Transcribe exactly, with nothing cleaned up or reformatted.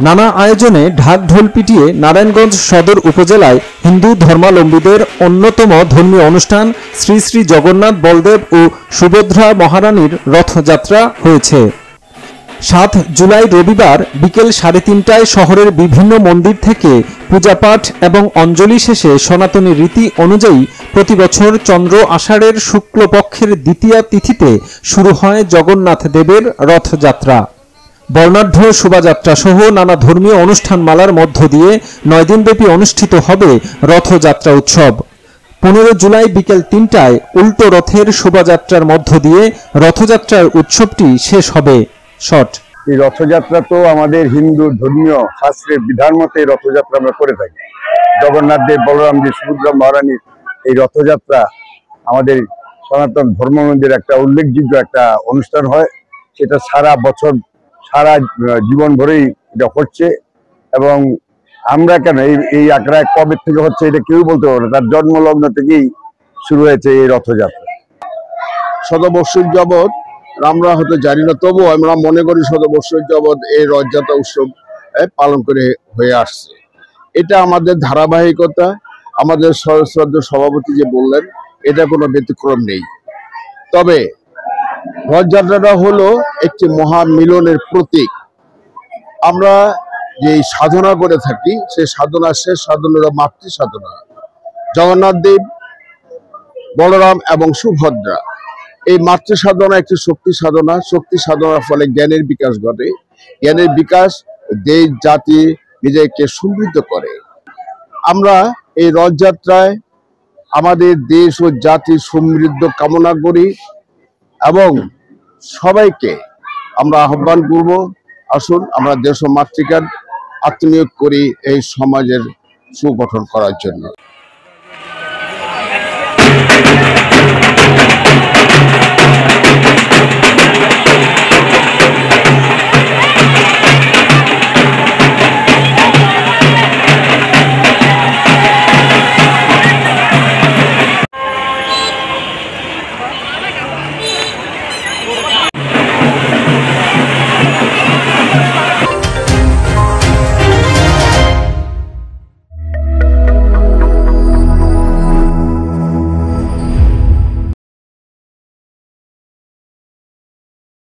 নানা আয়োজনে ঢাক ঢোল পিটিয়ে নারায়ণগঞ্জ সদর উপজেলায় হিন্দু ধর্মাবলম্বীদের অন্যতম ধর্মীয় অনুষ্ঠান শ্রী শ্রী জগন্নাথ বলদেব ও সুভদ্রা মহারানীর রথযাত্রা হয়েছে। সাত জুলাই রবিবার বিকেল সাড়ে তিনটায় শহরের বিভিন্ন মন্দির থেকে পূজাপাঠ এবং অঞ্জলি শেষে সনাতনী রীতি অনুযায়ী প্রতিবছর চন্দ্র আষাঢ়ের শুক্লপক্ষের দ্বিতীয়া তিথিতে শুরু হয় জগন্নাথ দেবের রথযাত্রা। বর্ণাঢ্য শোভাযাত্রা সহ নানা ধর্মীয় অনুষ্ঠানমালার মধ্য দিয়ে নয় দিনব্যাপী অনুষ্ঠিত হবে রথযাত্রা উৎসব। পনেরো জুলাই বিকেল তিনটায় উল্টো রথের শোভাযাত্রার মধ্য দিয়ে রথযাত্রার উৎসবটি শেষ হবে। শট এই রথযাত্রা তো আমাদের হিন্দু ধর্মীয় শাস্ত্রের বিধান মতে রথযাত্রা আমরা করে থাকি। জগন্নাথ দেব, বলরাম দেব, সুভদ্রা মহারানীর এই রথযাত্রা আমাদের সনাতন ধর্মাবলম্বীদের একটা উল্লেখযোগ্য একটা অনুষ্ঠান হয়। সেটা সারা বছর সারা জীবন ভরেই এটা হচ্ছে এবং আমরা কেন এই এই আগ্রায় কবে থেকে হচ্ছে এটা কেউ বলতে পারবে না। তার জন্মলগ্ন থেকেই শুরু হয়েছে এই রথযাত্রা। শতবর্ষের যাবৎ আমরা হয়তো জানি না, তবুও আমরা মনে করি শতবর্ষের যাবৎ এই রথযাত্রা উৎসব পালন করে হয়ে আসছে। এটা আমাদের ধারাবাহিকতা। আমাদের সহস্রাব্দ সভাপতি যে বললেন, এটা কোনো ব্যতিক্রম নেই। তবে রথযাত্রাটা হলো একটি মহামিলনের প্রতীক। আমরা যে সাধনা করে থাকি সেই সাধনা শেষ সাধনা হলো মাতৃ সাধনা। জগন্নাথ দেব, বলরাম এবং সুভদ্রা এই মাতৃ সাধনা একটি শক্তি সাধনা। শক্তি সাধনার ফলে জ্ঞানের বিকাশ ঘটে। জ্ঞানের বিকাশ দেশ জাতি নিজেকে সমৃদ্ধ করে। আমরা এই রথযাত্রায় আমাদের দেশ ও জাতির সমৃদ্ধ কামনা করি এবং সবাইকে আমরা আহ্বান করব, আসুন আমরা দেশ ও মাতৃকার আত্মনিয়োগ করি এই সমাজের সুগঠন করার জন্য।